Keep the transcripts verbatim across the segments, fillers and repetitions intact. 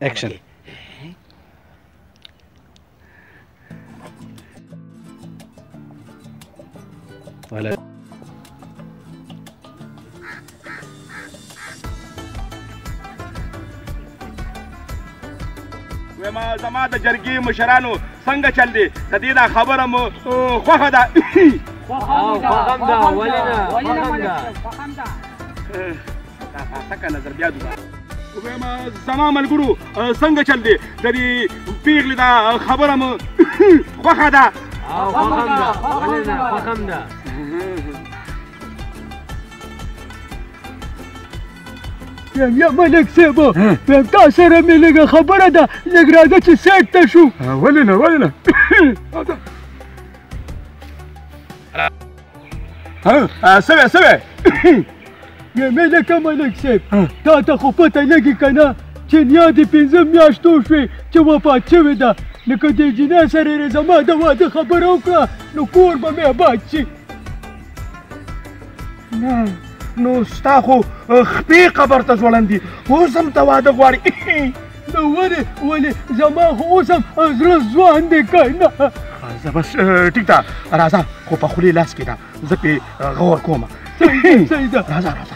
اکشن. ولا وما زما د جرګې مشرانو څنګه چل دی د دې دا خبره مو خوښه ده خوښم ده ولې نه خوښم ده څنګه نظر بیا دوه ویم زما ملګرو څنګه چل دی د دې پیغلې دا خبره مو خوښه ده خوښم ده ولې نه خوښم ده یا ملک صاحب ویم تا سره مې لږه خبره ده لږ راځه چې سیټ ته شو ولې نه ولې نه څه څه یا ملکه ملک صاحب تا ته خو پته لګي که نه چې نیا د پنځه میاشتو شوې چې وفات شوې ده نو که د جنۍ سره یې زما د واده خبره وکړه نو کور به مې آباد شي نه نو ستا خو خپې قبر ته ځوړند دي اوس هم ته واده غواړې نو ولې ولې زما خو اوس هم زړه ځوان دی که نه زه بس ټیک ده راځه خو په خولې لاس کې ده زه پې غور کوم صحیح ده راځه راځه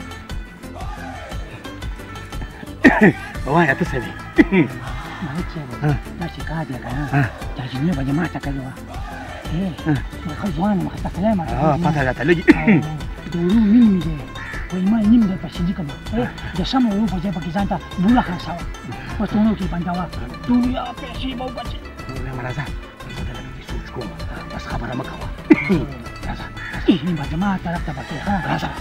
وایه ته څه وې ملک صاحب دا چې کار دی که نه دا جنۍ به دې ماته کړې وه ښه ځوان یم ښه تکلی یم پته راته لګي د ورو نیم مې دی وایي ما نیم دی پسې لیکم د سمه ورو په ځای پکې ځان ته بوله خلاصوه په تونو کې بندوه دنیا پیسې به وبچې وایم راځه زه د لږ سوچ کوم بس خبره مه کوه راځه نیم به زما طرف ته پکې ښه راځه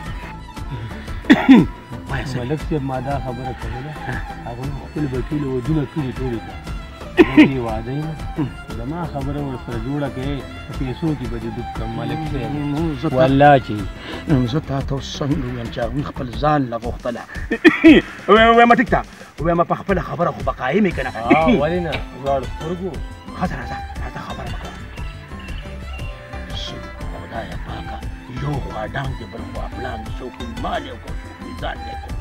وایه څه ملک صاحب ما دا خبره کوله هغوی خپل به ټولې ودونه کړي ټولې ته دې واده یم زما خبره ورسره جوړه کړې په پیسو کې به دې ډوب کړم ملک صاحب والله چې زه تا ته اوس څنګه ویم چې هغوی خپل ځان له غوښتله ویمه ټیک ده ویمه په خپله خبره خو به قایم یې که نه ولې نه دواړو سترګو ښځه راځه راځه خبره مه کوه خدایه پاکه یو خوا ډانګ دی بل خوا پړانګ دی څوک مال یې وکړو څوک ځان یې کړو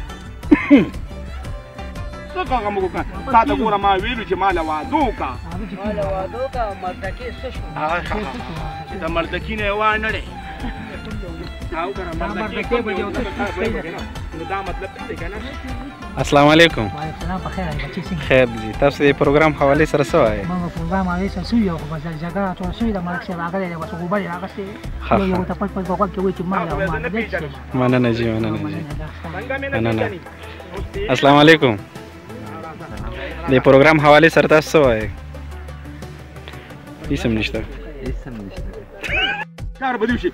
څه کاغه موږ وکړه تا ته ګوره ما ویلو چې ما له واده وکړه ما له واده وکړه مردکې څه شو چې د مردکي نه یې وانړې او که مردکې به یو څه نو دا مطلب دی که نه السلام علیکم. وعلیکم السلام په خیر بچې څنګه خیر دي تاسو د پروګرام حوالې سره څه وایي ما په پروګرام حوالې سره سوي او خو بس جګړه ټوله سوي ده ملک صاحب راغلی دی بس غوبل یې راغستې یو یو ته پټ پټ په غوږ کې وایي چې ما له ما مننه جي مننه جي مننه السلام علیکم. د پروګرام حوالې سره تاسو څه وایي هیڅ هم نشته هیڅ هم نشته کار به دې وشي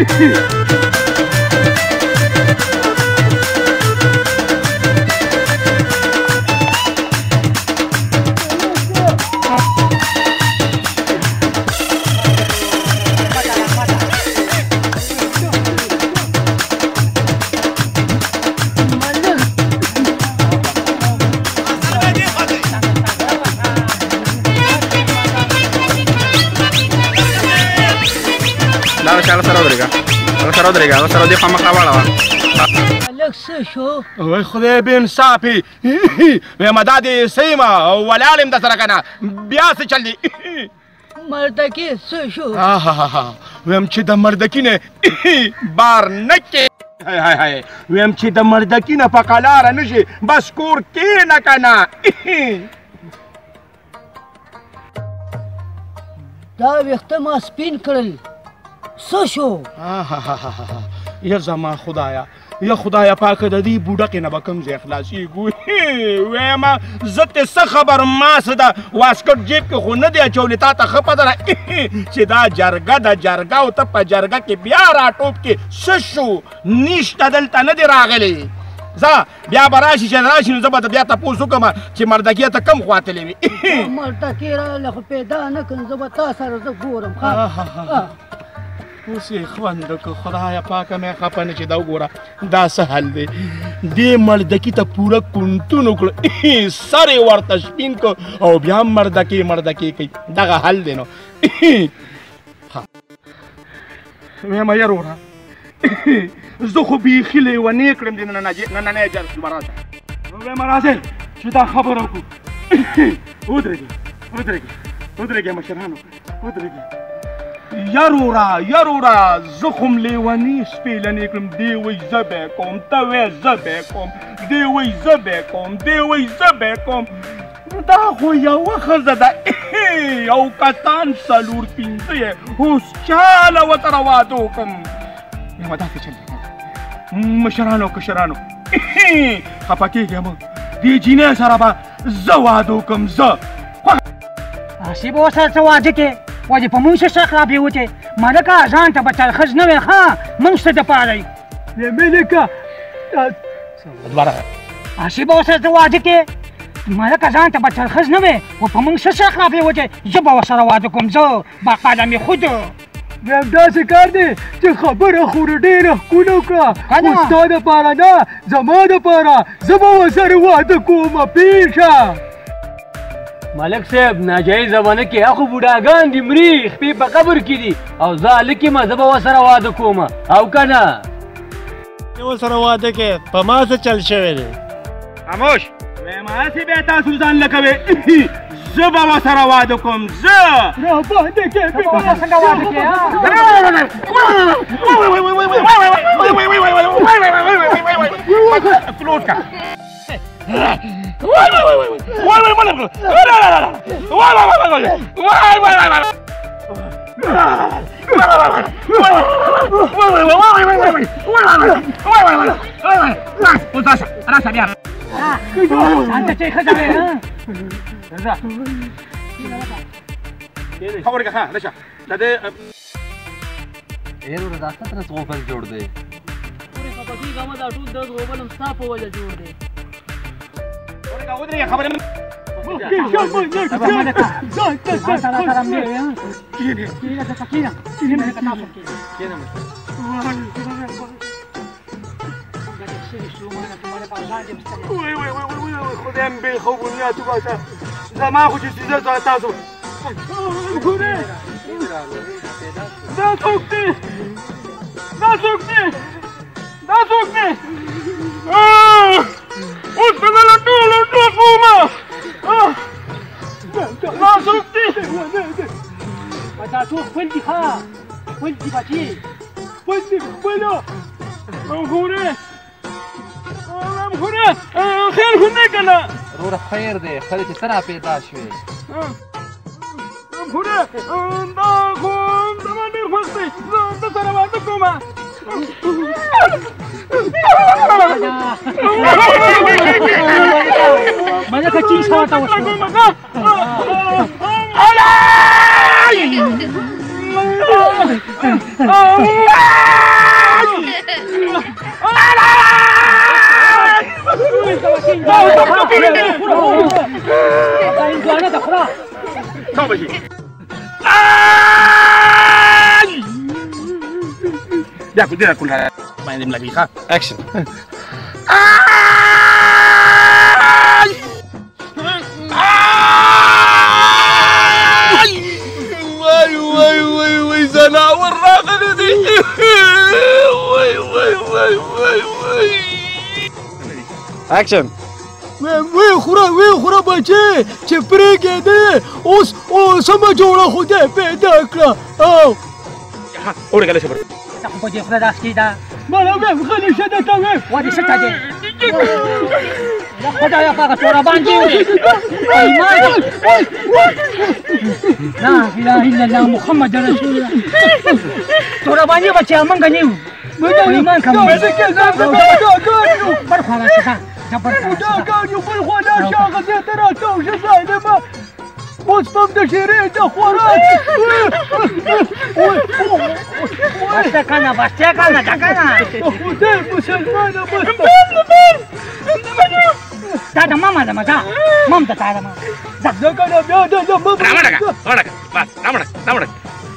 دا شاله سره ودرېږه هغه سره ودرېږه هغه سره دې خوا مخ راواړوه هلک څه شو وای خدای بې انصافې ویمه دا دې څه یم ولاړ یم درسره که نه بیا څه چل دی مردکې څه شو ویم چې د مردکي نه بار نه کې ویم چې د مردکي نه په قلاره نه شي بس کور کښېنه که نه دا ویښته ما سپین کړل څه شو یا زما خدایا یا خدایا پاکه د دې بوډکې نه به کوم ځای خلاصېږو ویمه زه ترې څه خبر ما څه ده واسکټ جیب کې خو نه دی اچولی تا ته ښه پته ده چې دا جرګه ده جرګه او ته په جرګه کې بیا راټوپ کې څه شو نشته دلته نه دی راغلی ځه بیا به راشي چې راشي نو زه به بیا تپوس وکړم چې مردکې ته کم خوا تللی وي مردکې راغله خو پیدا نه کړم زه به تا سره زه ګورم اوس یې خوند وکړه خدایه پاکه مې خفه نه چې دا وګوره دا څه حل دی دې مردکي ته پوره کونتون وکړه سر یې ورته سپین کړ او بیا هم مردکې مردکې کوي دغه حل دی نو ویمه یار وره زه خو بیخي لیونې کړم د نننۍ جلسې به راشه ویمه راځئ چې دا خبره وکړو. ودرېږه ودرېږه ودرېږه مشرانو ودرېږه. یارورا یارورا زه خو م لیوني سپېلنې کړم. دی وایي زه به یې کوم، ته وایې زه به یې کوم، دی وایي زه به یې کوم، دی وایي زه به یې کوم. دا خو یوه ښځه ده او کسان څلور پنځه یې. اوس چاله ورسره واده وکړم؟ یوه داسې چل دی مشرانو کشرانو خفه کېږئ مه. دې جینۍ سره به زه واده وکړم. زه هسې به ورسره څه واده کې ولې په موږ څه شک راپرېوتی ملکه ځان ته به ترخز نه وی ښه موږ څه دپاره یو ملکه هسې به ورسره څه واده کې ملکه ځان ته به ترخز نه وی و په موږ څه شک راپرېوتی زه به ورسره واده کوم. زه باقاعده مې خود همداسې کار دی چې خبره خو ډېره ښکونه وکړه خو ستا دپاره نه زما دپاره زه به ورسره واده کوم. پیښه ملک صاحب ناجایزه ونه کې هغه بوډاګان دي مري خپې په قبر کې دي او زه هلک یم زه به ورسره واده کوم او که نه ورسره واده کې په ما څه چل شوی دی. خاموش وایم هسې بیا تاسو ځان نه کوئ. زه به ورسره واده کوم. زه راباندې کې څنګه واده کې فلوس کا ځان ته چې ښځه وې خبرې که ښه رشه دا دې ډېر ورځ څه ترڅ غوفر جوړ دی دا ټول درد غوبل هم ستا په وجه جوړ دی. ودرېږه خبرې خدای مې بې خوبونیات وباسه. زما خو چې سیزه تاسو دا څوک دی دا څوک دی دا څوک دی اوس به زه له ټولو ټوپ وومه. دا څوک دی دا ټول خپل دي ښه خپل دي بچي خپل دي خپله غمخورې غمخورې خیر خو نه که نه وروره خیر دی خلک چې څه را پیدا شوې غمخورې دا خو زما ډېر خوښ دی. زه ده سره واده کومه. ملکه چیز ورته وشوه Ya, aku tidak kulah main game lagi, ha? Action. Wai wai wai wai sana warraqa dي. Wai wai wai wai wai. Action. وی خوره وی خوره بچې چې پرېږدې اوس سمه جوړه خدای پیدا کړه. او اورګله شپه ته خو په دې خوله داس کېده مالا ویم غلی شه درته ویم ولې څه ته دی خدایا هغه توره باندې ایمان لا اله الا الله محمد رسول الله توره باندې بچې موږ نه یو ایمان کوم بل خوا راشه دا کار یو بل خوا لاړ شه هغه ځای ته راته شه ظالمه اوس په د شیرې د خوراک بسته کنه بسته کنه دا کنه خدای مسلمانه بسته دا د ماما ده مزه مام ته تا ده ما زه کنه بیا د د ماما رامړه رامړه بس رامړه رامړه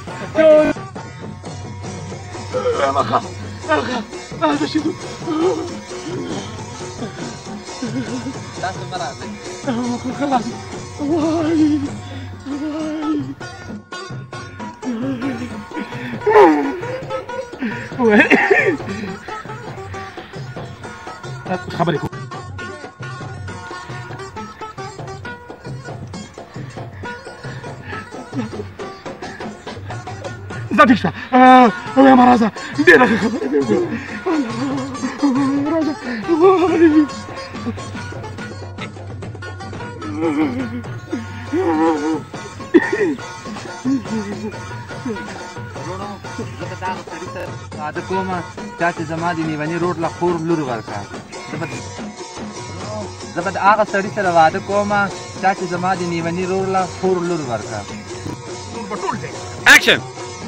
رامخه هغه هغه شي تاسو مراد خلاص وای وای خبرې کوم زه ټیک شوه وایم راځه ډېره ښه خبره دې وکړه راځه واده کوم چا چې زما د میوني روډ له خور لور ورکړه زه به د هغه سړي سره واده کوم چا چې زما د میوني روډ له خور لور ورکړه اکشن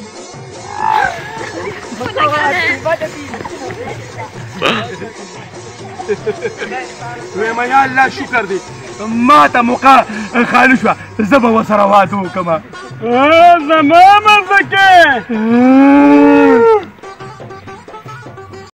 وایم یا الله شکر دی ما ته موقع خالي شوه زه به ورسره واده وکړم زما مزه کې